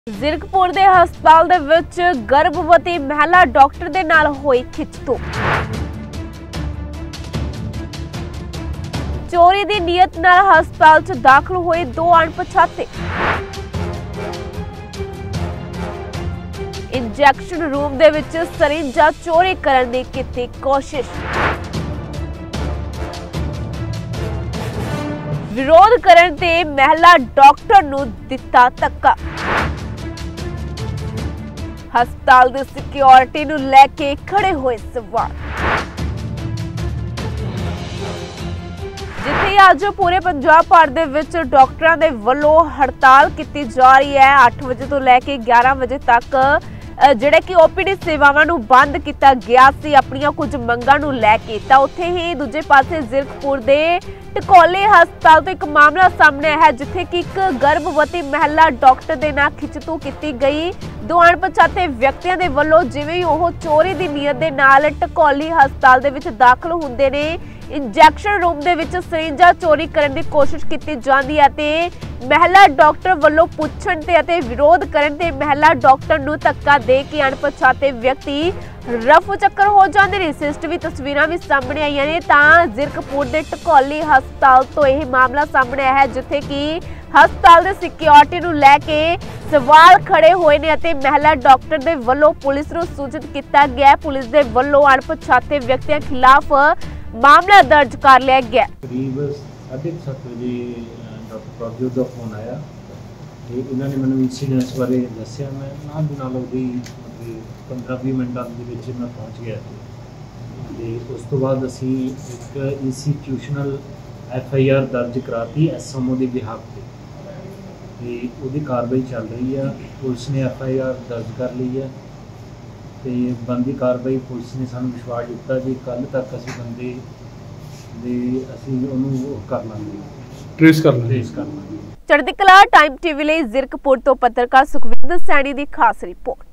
ਜ਼ਿਰਕਪੁਰ ਦੇ ਹਸਪਤਾਲ ਦੇ ਵਿੱਚ ਗਰਭਵਤੀ ਮਹਿਲਾ ਡਾਕਟਰ ਦੇ ਨਾਲ ਹੋਈ ਖਿੱਚਤੂ। ਚੋਰੀ ਦੀ ਨੀਅਤ ਨਾਲ ਹਸਪਤਾਲ 'ਚ ਦਾਖਲ ਹੋਏ ਦੋ ਅਣਪਛਾਤੇ। ਇੰਜੈਕਸ਼ਨ ਰੂਮ ਦੇ ਵਿੱਚ ਸਰਿੰਜਾਂ ਚੋਰੀ ਕਰਨ ਦੀ ਕੀਤੀ ਕੋਸ਼ਿਸ਼। ਵਿਰੋਧ ਕਰਨ ਤੇ ਮਹਿਲਾ ਡਾਕਟਰ ਨੂੰ ਦਿੱਤਾ ਧੱਕਾ। ਹਸਪਤਾਲ ਦੀ ਸਿਕਿਉਰਿਟੀ ਨੂੰ ਲੈ ਕੇ ਖੜੇ ਹੋਏ ਸਵਾਲ। ਜਿੱਥੇ ਅੱਜ ਪੂਰੇ ਪੰਜਾਬ ਭਰ ਦੇ ਵਿੱਚ ਡਾਕਟਰਾਂ ਦੇ ਵੱਲੋਂ ਹੜਤਾਲ ਕੀਤੀ ਜਾ ਰਹੀ ਹੈ। 8 ਵਜੇ ਤੋਂ ਲੈ ਕੇ 11 ਵਜੇ ਤੱਕ ਜਿਹੜੇ ਕਿ ਓਪੀਡੀ ਸੇਵਾਵਾਂ ਨੂੰ ਬੰਦ ਕੀਤਾ ਗਿਆ ਸੀ ਆਪਣੀਆਂ ਕੁਝ ਮੰਗਾਂ ਨੂੰ ਲੈ ਕੇ। ਤਾਂ ਉੱਥੇ ਹੀ ਦੂਜੇ ਪਾਸੇ ਜ਼ਿਰਕਪੁਰ ਦੇ ਟਕੋਲੇ ਹਸਪਤਾਲ ਤੋਂ ਇੱਕ ਮਾਮਲਾ ਸਾਹਮਣੇ ਆਇਆ ਹੈ, ਜਿੱਥੇ ਕਿ ਇੱਕ ਗਰਭਵਤੀ ਮਹਿਲਾ ਡਾਕਟਰ ਦੇ ਨਾਲ ਖਿੱਚਤੂ ਕੀਤੀ ਗਈ। ਦੋ ਅਣਪਛਾਤੇ ਵਿਅਕਤੀਆਂ ਦੇ ਵੱਲੋਂ ਜਿਵੇਂ ਹੀ ਉਹ ਚੋਰੀ ਦੀ ਨੀਅਤ ਦੇ ਨਾਲ ਟਕੋਲੀ ਹਸਪਤਾਲ ਦੇ ਵਿੱਚ ਦਾਖਲ ਹੁੰਦੇ ਨੇ, ਇੰਜੈਕਸ਼ਨ ਰੂਮ ਦੇ ਵਿੱਚ ਸਰਿੰਜਾਂ ਚੋਰੀ ਕਰਨ ਦੀ ਕੋਸ਼ਿਸ਼ ਕੀਤੀ ਜਾਂਦੀ ਹੈ ਤੇ ਮਹਿਲਾ ਡਾਕਟਰ ਵੱਲੋਂ ਪੁੱਛਣ ਤੇ ਅਤੇ ਵਿਰੋਧ ਕਰਨ ਤੇ ਮਹਿਲਾ ਡਾਕਟਰ ਨੂੰ ਧੱਕਾ ਦੇ ਕੇ ਅਣਪਛਾਤੇ ਵਿਅਕਤੀ ਰਫੂ ਚੱਕਰ ਹੋ ਜਾਂਦੇ ਨੇ। ਸੀਸੀਟੀਵੀ ਤਸਵੀਰਾਂ ਵੀ ਸਾਹਮਣੇ ਆਈਆਂ ਨੇ। ਤਾਂ ਜ਼ਿਰਕਪੁਰ ਦੇ ਟਕੋਲੀ ਹਸਪਤਾਲ ਤੋਂ ਇਹ ਮਾਮਲਾ ਸਾਹਮਣੇ ਆਇਆ ਹੈ, ਜਿੱਥੇ ਕਿ ਹਸਪਤਾਲ ਦੇ ਸਿਕਿਉਰਿਟੀ ਨੂੰ ਲੈ ਕੇ ਸਵਾਲ ਖੜੇ ਹੋਏ ਨੇ ਅਤੇ ਮਹਿਲਾ ਡਾਕਟਰ ਦੇ ਵੱਲੋਂ ਪੁਲਿਸ ਨੂੰ ਸੂਚਿਤ ਕੀਤਾ ਗਿਆ। ਪੁਲਿਸ ਦੇ ਵੱਲੋਂ ਅਣਪਛਾਤੇ ਵਿਅਕਤੀਆਂ ਖਿਲਾਫ ਮਾਮਲਾ ਦਰਜ ਕਰ ਲਿਆ ਗਿਆ। करीब 7:30 ਵਜੇ ਡਾਕਟਰ ਪ੍ਰਭਜੋਤ ਦਾ ਫੋਨ ਆਇਆ ਤੇ ਇਹਨਾਂ ਨੇ ਮੈਨੂੰ ਇੰਸੀਡੈਂਟਸ ਬਾਰੇ ਦੱਸਿਆ। ਮੈਂ ਨਾਲ ਦੀ ਨਾਲ ਉਹਦੀ 15-20 ਮਿੰਟਾਂ ਦੇ ਵਿੱਚ ਮੈਂ ਪਹੁੰਚ ਗਿਆ ਤੇ ਉਸ ਤੋਂ ਬਾਅਦ ਅਸੀਂ ਇੱਕ ਇੰਸਟੀਟਿਊਸ਼ਨਲ FIR ਦਰਜ ਕਰਾਤੀ SMO ਦੇ ਬਿਹਾਫ ਤੇ ਉਹਦੀ ਕਾਰਵਾਈ ਚੱਲ ਰਹੀ ਆ। ਪੁਲਿਸ ਨੇ FIR ਦਰਜ ਕਰ ਲਈ ਹੈ ਤੇ ਬੰਦੀ ਕਾਰਵਾਈ ਪੁਲਿਸ ਨੇ ਸਾਨੂੰ ਵਿਸ਼ਵਾਸ ਦਿੱਤਾ ਜੀ ਕੱਲ੍ਹ ਤੱਕ ਅਸੀਂ ਬੰਦੇ ਦੇ ਅਸੀਂ ਉਹਨੂੰ ਕਰ ਲਾਂਗੇ, ਟ੍ਰੇਸ ਕਰ ਲਾਂਗੇ। ਚੜ੍ਹਦੀ ਕਲਾ ਟਾਈਮ TV ਲਈ ਜ਼ਿਰਕਪੁਰ ਤੋਂ ਪੱਤਰਕਾਰ ਸੁਖਵਿੰਦਰ ਸੈਣੀ ਦੀ ਖਾਸ ਰਿਪੋਰਟ।